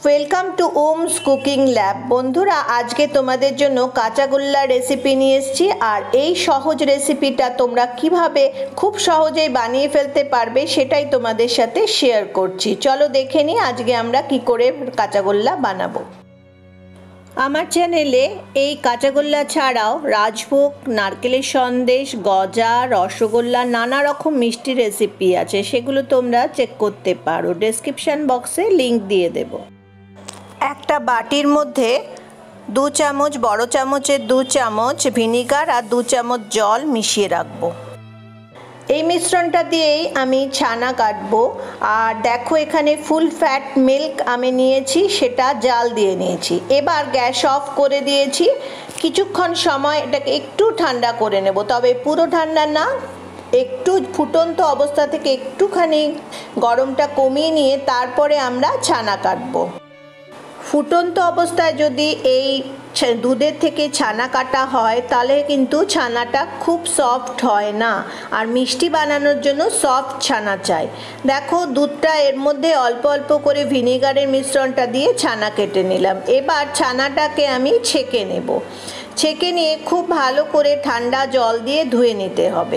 Welcome to Om's cooking lab. বন্ধুরা, আজকে তোমাদের জন্য কাঁচাগোল্লা রেসিপি নিয়ে এসেছি। আর এই সহজ রেসিপিটা তোমরা কিভাবে খুব সহজেই বানিয়ে ফেলতে পারবে সেটাই তোমাদের সাথে শেয়ার করছি। চলো দেখে নিই আজকে আমরা কি করে কাঁচাগোল্লা বানাবো। আমার চ্যানেলে এই কাঁচাগোল্লা ছাড়াও রাজভোগ, নারকেলের সন্দেশ, গজা, রসগোল্লা, নানা রকম মিষ্টি রেসিপি আছে, সেগুলো তোমরা চেক করতে পারো। ডেসক্রিপশন বক্সে লিংক দিয়ে দেবো। একটা বাটির মধ্যে 2 চামচ, বড় চামচের 2 চামচ ভিনিগার আর 2 চামচ জল মিশিয়ে রাখবো। এই মিশ্রণটা দিয়েই আমি ছানা কাটবো। আর দেখো, এখানে ফুল ফ্যাট মিল্ক আমি নিয়েছি, সেটা জাল দিয়ে নিয়েছি। এবার গ্যাস অফ করে দিয়েছি। কিছুক্ষণ সময় এটাকে একটু ঠান্ডা করে নেব, তবে পুরো ঠান্ডা না, একটু ফুটন্ত অবস্থা থেকে একটুখানি গরমটা কমিয়ে নিয়ে তারপরে আমরা ছানা কাটবো। ফুটন্ত অবস্থায় যদি এই দুধের থেকে ছানা কাটা হয় তাহলে কিন্তু ছানাটা খুব সফট হয় না, আর মিষ্টি বানানোর জন্য সফট ছানা চাই। দেখো, দুধটা এর মধ্যে অল্প অল্প করে ভিনিগারের মিশ্রণটা দিয়ে ছানা কেটে নিলাম। এবার ছানাটাকে আমি ছেঁকে নেব। ছেঁকে নিয়ে খুব ভালো করে ঠান্ডা জল দিয়ে ধুয়ে নিতে হবে।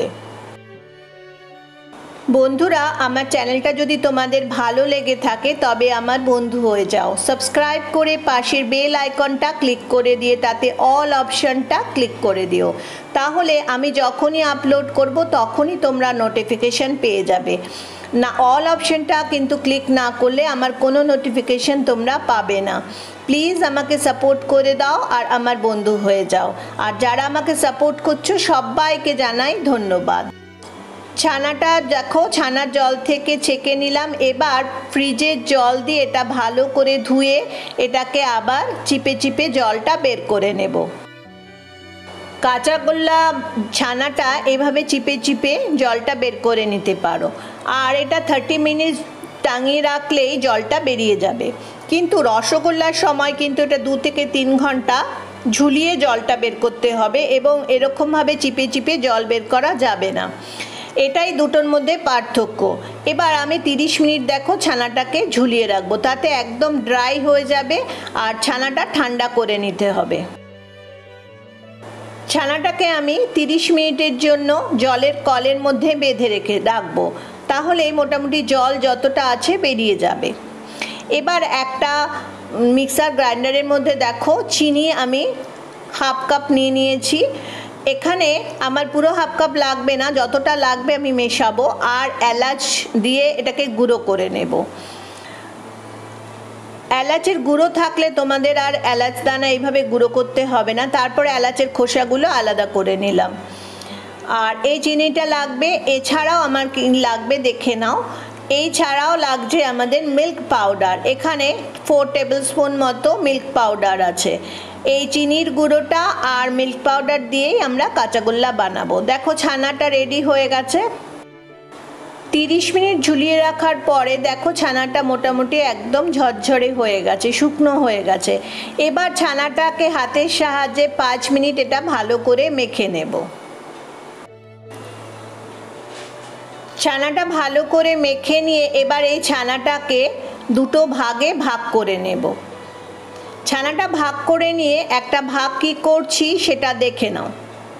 বন্ধুরা, আমার চ্যানেলটা যদি তোমাদের ভালো লেগে থাকে তবে আমার বন্ধু হয়ে যাও। সাবস্ক্রাইব করে পাশের বেল আইকনটা ক্লিক করে দিয়ে তাতে অল অপশনটা ক্লিক করে দিও। তাহলে আমি যখনই আপলোড করব তখনই তোমরা নোটিফিকেশন পেয়ে যাবে। না, অল অপশনটা কিন্তু ক্লিক না করলে আমার কোনো নোটিফিকেশন তোমরা পাবে না। প্লিজ আমাকে সাপোর্ট করে দাও আর আমার বন্ধু হয়ে যাও। আর যারা আমাকে সাপোর্ট করছো সবাইকে জানাই ধন্যবাদ। ছানাটা দেখো, ছানার জল থেকে ছেঁকে নিলাম। এবার ফ্রিজের জল দিয়ে এটা ভালো করে ধুয়ে এটাকে আবার চিপে চিপে জলটা বের করে নেব। কাঁচাগোল্লা ছানাটা এভাবে চিপে চিপে জলটা বের করে নিতে পারো। আর এটা 30 মিনিট টাঙিয়ে রাখলেই জলটা বেরিয়ে যাবে। কিন্তু রসগোল্লার সময় কিন্তু এটা 2 থেকে 3 ঘন্টা ঝুলিয়ে জলটা বের করতে হবে, এবং এরকমভাবে চিপে চিপে জল বের করা যাবে না। এটাই দুটোর মধ্যে পার্থক্য। এবার আমি 30 মিনিট দেখো ছানাটাকে ঝুলিয়ে রাখবো, তাতে একদম ড্রাই হয়ে যাবে। আর ছানাটা ঠান্ডা করে নিতে হবে। ছানাটাকে আমি 30 মিনিটের জন্য জলের কলের মধ্যে বেঁধে রেখে রাখবো, তাহলে মোটামুটি জল যতটা আছে বেরিয়ে যাবে। এবার একটা মিক্সার গ্রাইন্ডারের মধ্যে দেখো চিনি আমি 1/2 কাপ নিয়ে নিয়েছি। এখানে আমার পুরো 1/2 কাপ লাগবে না, যতটা লাগবে আমি মেশাবো। আর এলাচ দিয়ে এটাকে গুঁড়ো করে নেব। এলাচের গুঁড়ো থাকলে তোমাদের আর এলাচ দানা এইভাবে গুঁড়ো করতে হবে না। তারপরে এলাচের খোসাগুলো আলাদা করে নিলাম। আর এই চিনিটা লাগবে। এছাড়াও আমার কি লাগবে দেখে নাও। এই ছাড়াও লাগছে আমাদের মিল্ক পাউডার। এখানে 4 টেবিল স্পুন মতো মিল্ক পাউডার আছে। এই চিনির গুঁড়োটা আর মিল্ক পাউডার দিয়েই আমরা কাঁচাগোল্লা বানাবো। দেখো, ছানাটা রেডি হয়ে গেছে। 30 মিনিট ঝুলিয়ে রাখার পরে দেখো ছানাটা মোটামুটি একদম ঝরঝরে হয়ে গেছে, শুকনো হয়ে গেছে। এবার ছানাটাকে হাতের সাহায্যে 5 মিনিট এটা ভালো করে মেখে নেব। ছানাটা ভালো করে মেখে নিয়ে এবার এই ছানাটাকে দুটো ভাগে ভাগ করে নেব। ছানাটা ভাগ করে নিয়ে একটা ভাগ কি করছি সেটা দেখে নাও।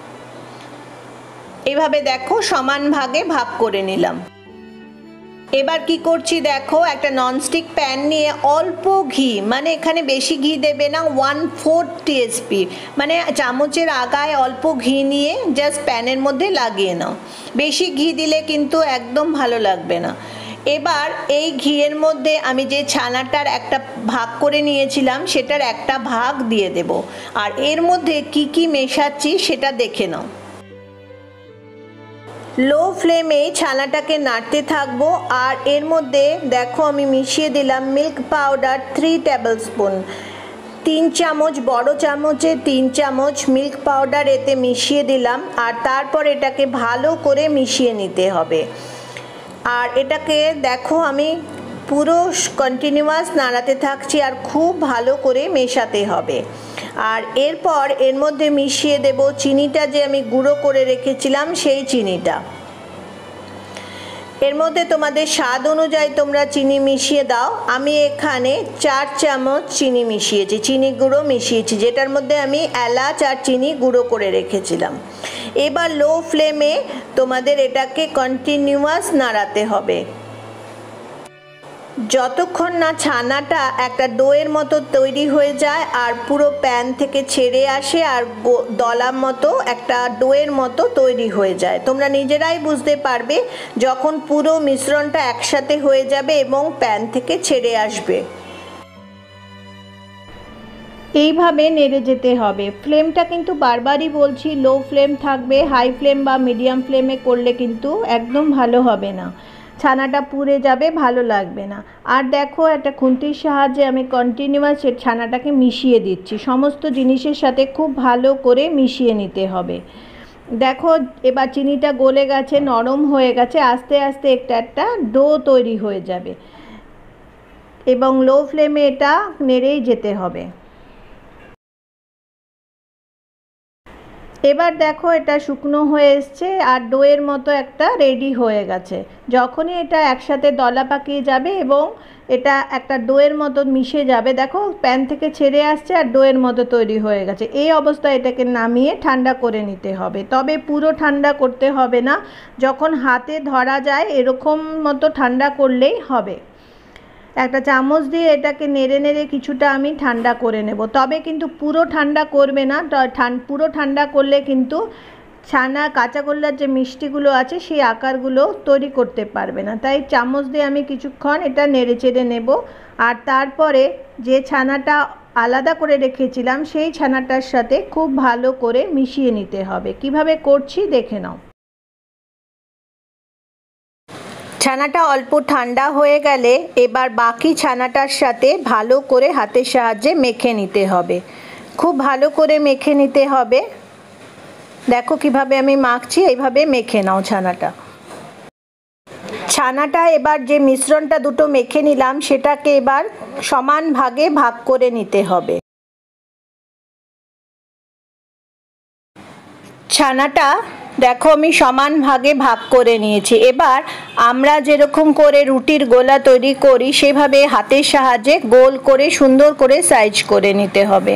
এভাবে দেখো সমান ভাগে ভাগ করে নিলাম। এবার কি করছি দেখো, একটা ননস্টিক প্যান নিয়ে অল্প ঘি, মানে এখানে বেশি ঘি দেবে না, 1/4 টিএসপি, মানে চামচের আগায় অল্প ঘি নিয়ে জাস্ট প্যানের মধ্যে লাগিয়ে নাও। বেশি ঘি দিলে কিন্তু একদম ভালো লাগবে না। এবার এই ঘিয়ের মধ্যে আমি যে ছানাটার একটা ভাগ করে নিয়েছিলাম সেটার একটা ভাগ দিয়ে দেব। আর এর মধ্যে কি কি মেশাচ্ছি সেটা দেখে নাও। লো ফ্লেমে ছানাটাকে নাড়তে থাকবো। আর এর মধ্যে দেখো আমি মিশিয়ে দিলাম মিল্ক পাউডার 3 টেবিল স্পুন। 3 চামচ, বড় চামচে 3 চামচ মিল্ক পাউডার এতে মিশিয়ে দিলাম। আর তারপর এটাকে ভালো করে মিশিয়ে নিতে হবে। আর এটাকে দেখো আমি পুরো কন্টিনিউয়াস নাড়াতে থাকছি আর খুব ভালো করে মেশাতে হবে। আর এরপর এর মধ্যে মিশিয়ে দেব চিনিটা, যে আমি গুঁড়ো করে রেখেছিলাম সেই চিনিটা। এর মধ্যে তোমাদের স্বাদ অনুযায়ী তোমরা চিনি মিশিয়ে দাও। আমি এখানে 4 চামচ চিনি মিশিয়েছি, চিনি গুঁড়ো মিশিয়েছি, যেটার মধ্যে আমি এলাচ আর চিনি গুঁড়ো করে রেখেছিলাম। এবার লো ফ্লেমে তোমাদের এটাকে কন্টিনিউয়াস নাড়াতে হবে যতক্ষণ না ছানাটা একটা ডোয়ের মতো তৈরি হয়ে যায় আর পুরো প্যান থেকে ছেড়ে আসে আর দলার মতো একটা ডোয়ের মতো তৈরি হয়ে যায়। তোমরা নিজেরাই বুঝতে পারবে যখন পুরো মিশ্রণটা একসাথে হয়ে যাবে এবং প্যান থেকে ছেড়ে আসবে। এইভাবে নেড়ে যেতে হবে। ফ্লেমটা কিন্তু বারবারই বলছি লো ফ্লেম থাকবে, হাই ফ্লেম বা মিডিয়াম ফ্লেমে করলে কিন্তু একদম ভালো হবে না, ছানাটা পুড়ে যাবে, ভালো লাগবে না। আর দেখো একটা খুন্তির সাহায্যে আমি কন্টিনিউয়াস ছানাটাকে মিশিয়ে দিচ্ছি, সমস্ত জিনিসের সাথে খুব ভালো করে মিশিয়ে নিতে হবে। দেখো এবার চিনিটা গলে গেছে, নরম হয়ে গেছে, আস্তে আস্তে একটা ডো তৈরি হয়ে যাবে এবং লো ফ্লেমে এটা নেড়েই যেতে হবে। এবার দেখো এটা শুকনো হয়ে এসছে আর ডোয়ের মতো একটা রেডি হয়ে গেছে। যখনই এটা একসাথে দলা পাকিয়ে যাবে এবং এটা একটা ডোয়ের মতো মিশে যাবে, দেখো প্যান থেকে ছেড়ে আসছে আর ডোয়ের মতো তৈরি হয়ে গেছে। এই অবস্থায় এটাকে নামিয়ে ঠান্ডা করে নিতে হবে, তবে পুরো ঠান্ডা করতে হবে না, যখন হাতে ধরা যায় এরকম মতো ঠান্ডা করলেই হবে। একটা চামচ দিয়ে এটাকে নেড়ে নেড়ে কিছুটা আমি ঠান্ডা করে নেব, তবে কিন্তু পুরো ঠান্ডা করবে না, পুরো ঠান্ডা করলে কিন্তু ছানা কাঁচাগোল্লার যে মিষ্টিগুলো আছে সেই আকারগুলো তৈরি করতে পারবে না। তাই চামচ দিয়ে আমি কিছুক্ষণ এটা নেড়ে চেড়ে নেব আর তারপরে যে ছানাটা আলাদা করে রেখেছিলাম সেই ছানাটার সাথে খুব ভালো করে মিশিয়ে নিতে হবে। কিভাবে করছি দেখে নাও। ছানাটা অল্প ঠান্ডা হয়ে গেলে এবার বাকি ছানাটার সাথে ভালো করে হাতের সাহায্যে মেখে নিতে হবে, খুব ভালো করে মেখে নিতে হবে। দেখো কিভাবে আমি মাখছি, এইভাবে মেখে নাও ছানাটা। এবার যে মিশ্রণটা দুটো মেখে নিলাম সেটাকে এবার সমান ভাগে ভাগ করে নিতে হবে। ছানাটা দেখো আমি সমান ভাগে ভাগ করে নিয়েছি। এবার আমরা যেরকম করে রুটির গোলা তৈরি করি সেভাবে হাতের সাহায্যে গোল করে সুন্দর করে সাইজ করে নিতে হবে।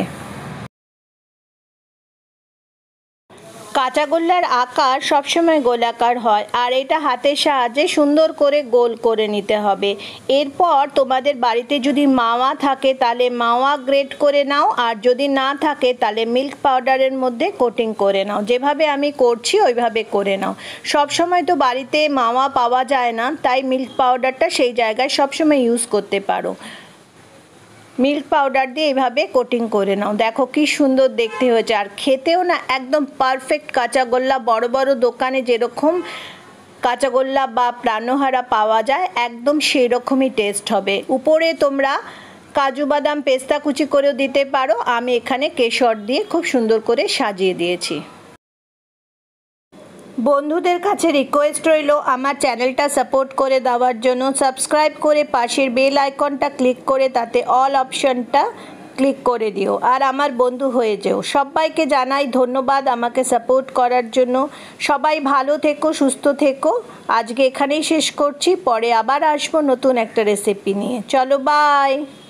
কাঁচাগোল্লার আকার সবসময় গোলাকার হয় আর এটা হাতের সাহায্যে সুন্দর করে গোল করে নিতে হবে। এরপর তোমাদের বাড়িতে যদি মাওয়া থাকে তাহলে মাওয়া গ্রেট করে নাও, আর যদি না থাকে তাহলে মিল্ক পাউডারের মধ্যে কোটিং করে নাও। যেভাবে আমি করছি ওইভাবে করে নাও। সবসময় তো বাড়িতে মাওয়া পাওয়া যায় না, তাই মিল্ক পাউডারটা সেই জায়গায় সবসময় ইউজ করতে পারো। মিল্ক পাউডার দিয়ে এইভাবে কোটিং করে নাও। দেখো কি সুন্দর দেখতে হয়েছে, আর খেতেও না একদম পারফেক্ট কাঁচাগোল্লা। বড় বড় দোকানে যেরকম কাঁচাগোল্লা বা প্রাণহারা পাওয়া যায় একদম সেই রকমই টেস্ট হবে। উপরে তোমরা কাজু বাদাম পেস্তা কুচি করেও দিতে পারো, আমি এখানে কেশর দিয়ে খুব সুন্দর করে সাজিয়ে দিয়েছি। বন্ধুদের কাছে রিকোয়েস্ট রইল আমার চ্যানেলটা সাপোর্ট করে দেওয়ার জন্য। সাবস্ক্রাইব করে পাশের বেল আইকনটা ক্লিক করে তাতে অল অপশনটা ক্লিক করে দিও আর আমার বন্ধু হয়ে যেও। সবাইকে জানাই ধন্যবাদ আমাকে সাপোর্ট করার জন্য। সবাই ভালো থেকো, সুস্থ থেকো। আজকে এখানেই শেষ করছি, পরে আবার আসবো নতুন একটা রেসিপি নিয়ে। চলো বাই।